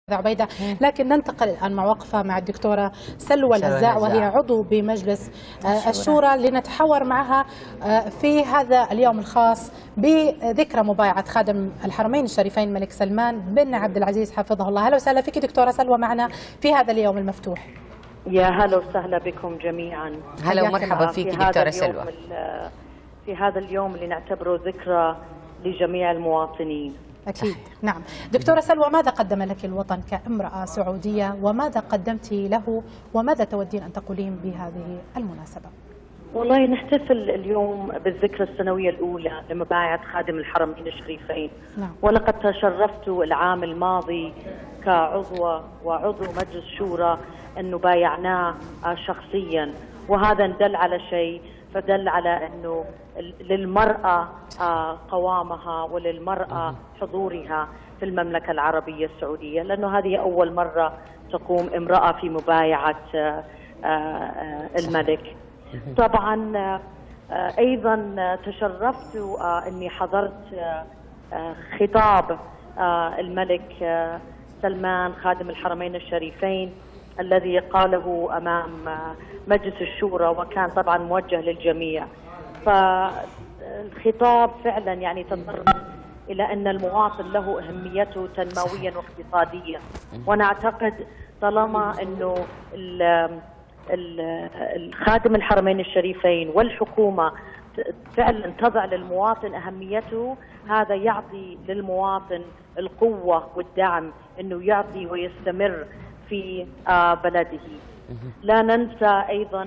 عبيدة. لكن ننتقل الآن مع وقفة مع الدكتورة سلوى الهزاع، وهي عضو بمجلس الشورى، لنتحاور معها في هذا اليوم الخاص بذكرى مبايعة خادم الحرمين الشريفين الملك سلمان بن عبد العزيز حفظه الله. أهلا وسهلا فيك دكتورة سلوى معنا في هذا اليوم المفتوح. يا هلا وسهلا بكم جميعا. هلا ومرحبا فيك دكتورة سلوى. في هذا اليوم اللي نعتبره ذكرى لجميع المواطنين. أكيد. نعم دكتورة سلوى، ماذا قدم لك الوطن كامرأة سعودية، وماذا قدمت له، وماذا تودين أن تقولين بهذه المناسبة؟ والله نحتفل اليوم بالذكرى السنوية الأولى لمبايعة خادم الحرمين الشريفين. نعم. ولقد تشرفت العام الماضي كعضوة وعضو مجلس شورى أنه بايعناه شخصيا، وهذا دل على شيء، فدل على أنه للمرأة قوامها وللمرأة حضورها في المملكة العربية السعودية، لأنه هذه أول مرة تقوم امرأة في مبايعة الملك. طبعا أيضا تشرفت أني حضرت خطاب الملك سلمان خادم الحرمين الشريفين الذي قاله أمام مجلس الشورى، وكان طبعا موجه للجميع. فالخطاب فعلا يعني تطرق إلى أن المواطن له أهميته تنمويا واقتصاديا، ونعتقد طالما أنه الخادم الحرمين الشريفين والحكومة فعلا تضع للمواطن أهميته، هذا يعطي للمواطن القوة والدعم أنه يعطي ويستمر في بلده. لا ننسى أيضا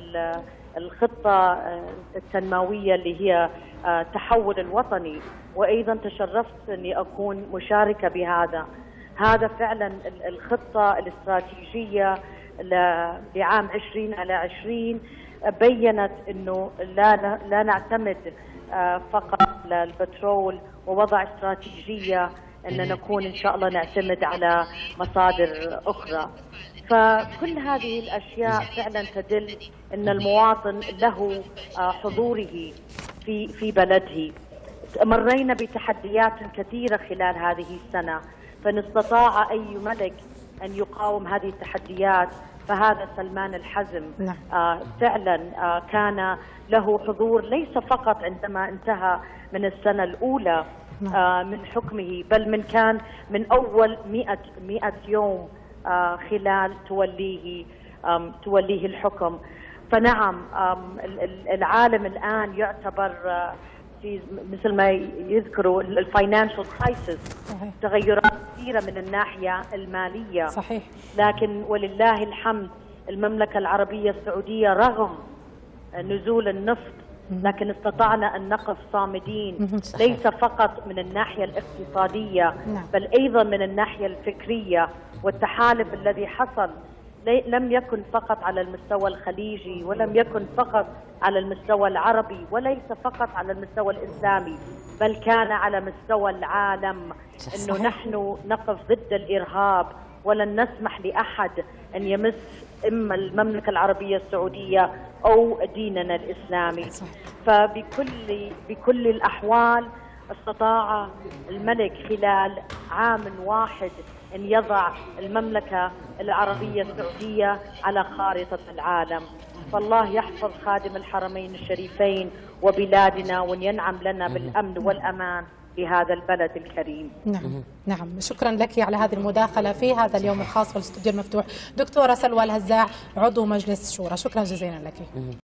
الخطة التنموية اللي هي تحول الوطني، وأيضا تشرفت أني أكون مشاركة بهذا. هذا فعلا الخطة الاستراتيجية لعام 2020 بيّنت أنه لا نعتمد فقط على البترول، ووضع استراتيجية أن نكون إن شاء الله نعتمد على مصادر أخرى. فكل هذه الأشياء فعلا تدل أن المواطن له حضوره في بلده. مرينا بتحديات كثيرة خلال هذه السنة، فإن استطاع أي ملك أن يقاوم هذه التحديات فهذا سلمان الحزم. فعلا كان له حضور ليس فقط عندما انتهى من السنة الأولى من حكمه، بل كان من أول 100 يوم خلال توليه الحكم. فنعم العالم الآن يعتبر في مثل ما يذكروا الفاينانشال كرايسيس، تغيرات كثيرة من الناحية المالية. صحيح. لكن ولله الحمد المملكة العربية السعودية رغم نزول النفط لكن استطعنا أن نقف صامدين، ليس فقط من الناحية الاقتصادية بل أيضا من الناحية الفكرية. والتحالف الذي حصل لم يكن فقط على المستوى الخليجي، ولم يكن فقط على المستوى العربي، وليس فقط على المستوى الإسلامي، بل كان على مستوى العالم. أنه نحن نقف ضد الإرهاب، ولن نسمح لأحد أن يمس إما المملكة العربية السعودية أو ديننا الإسلامي. فبكل الأحوال استطاع الملك خلال عام واحد أن يضع المملكة العربية السعودية على خارطة العالم. فالله يحفظ خادم الحرمين الشريفين وبلادنا، وأن ينعم لنا بالأمن والأمان بهذا البلد الكريم. نعم شكرا لك على هذه المداخلة في هذا اليوم الخاص والاستوديو المفتوح. دكتورة سلوى الهزاع عضو مجلس الشورى، شكرا جزيلا لك.